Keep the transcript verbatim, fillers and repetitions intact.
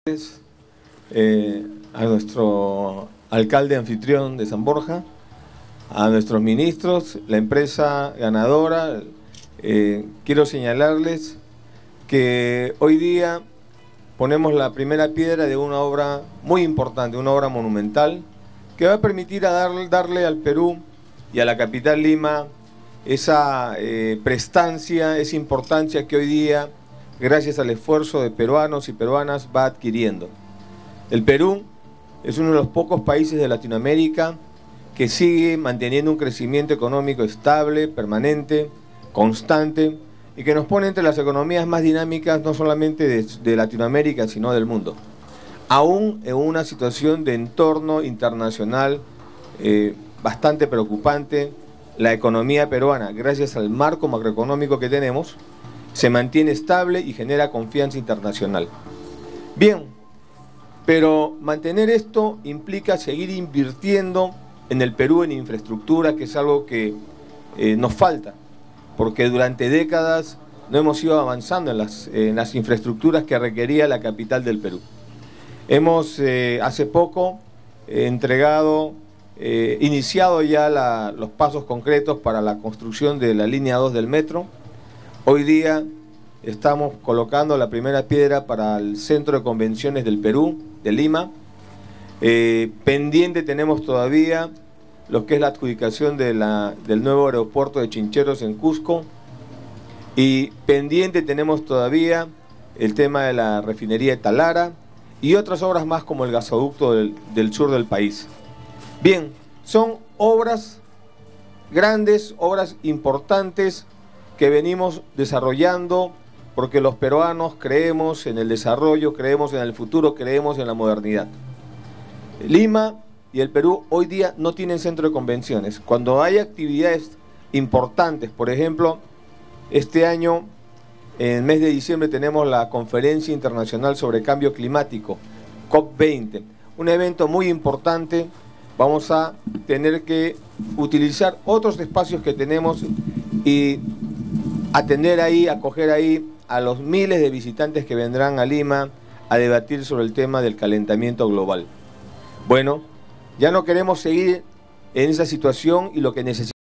Eh, a nuestro alcalde anfitrión de San Borja, a nuestros ministros, la empresa ganadora. Eh, quiero señalarles que hoy día ponemos la primera piedra de una obra muy importante, una obra monumental, que va a permitir a dar, darle al Perú y a la capital Lima esa eh, prestancia, esa importancia que hoy día, gracias al esfuerzo de peruanos y peruanas, va adquiriendo. El Perú es uno de los pocos países de Latinoamérica que sigue manteniendo un crecimiento económico estable, permanente, constante, y que nos pone entre las economías más dinámicas no solamente de, de Latinoamérica, sino del mundo. Aún en una situación de entorno internacional eh, bastante preocupante, la economía peruana, gracias al marco macroeconómico que tenemos, se mantiene estable y genera confianza internacional. Bien, pero mantener esto implica seguir invirtiendo en el Perú en infraestructura, que es algo que eh, nos falta, porque durante décadas no hemos ido avanzando en las, en las infraestructuras que requería la capital del Perú. Hemos eh, hace poco eh, entregado, eh, iniciado ya la, los pasos concretos para la construcción de la línea dos del metro. Hoy día estamos colocando la primera piedra para el Centro de Convenciones del Perú, de Lima. Eh, pendiente tenemos todavía lo que es la adjudicación de la, del nuevo aeropuerto de Chincheros en Cusco, y pendiente tenemos todavía el tema de la refinería de Talara y otras obras más como el gasoducto del, del sur del país. Bien, son obras grandes, obras importantes que venimos desarrollando porque los peruanos creemos en el desarrollo, creemos en el futuro, creemos en la modernidad. Lima y el Perú hoy día no tienen centro de convenciones. Cuando hay actividades importantes, por ejemplo, este año, en el mes de diciembre, tenemos la Conferencia Internacional sobre Cambio Climático, COP veinte, un evento muy importante. Vamos a tener que utilizar otros espacios que tenemos y atender ahí, acoger ahí a los miles de visitantes que vendrán a Lima a debatir sobre el tema del calentamiento global. Bueno, ya no queremos seguir en esa situación y lo que necesitamos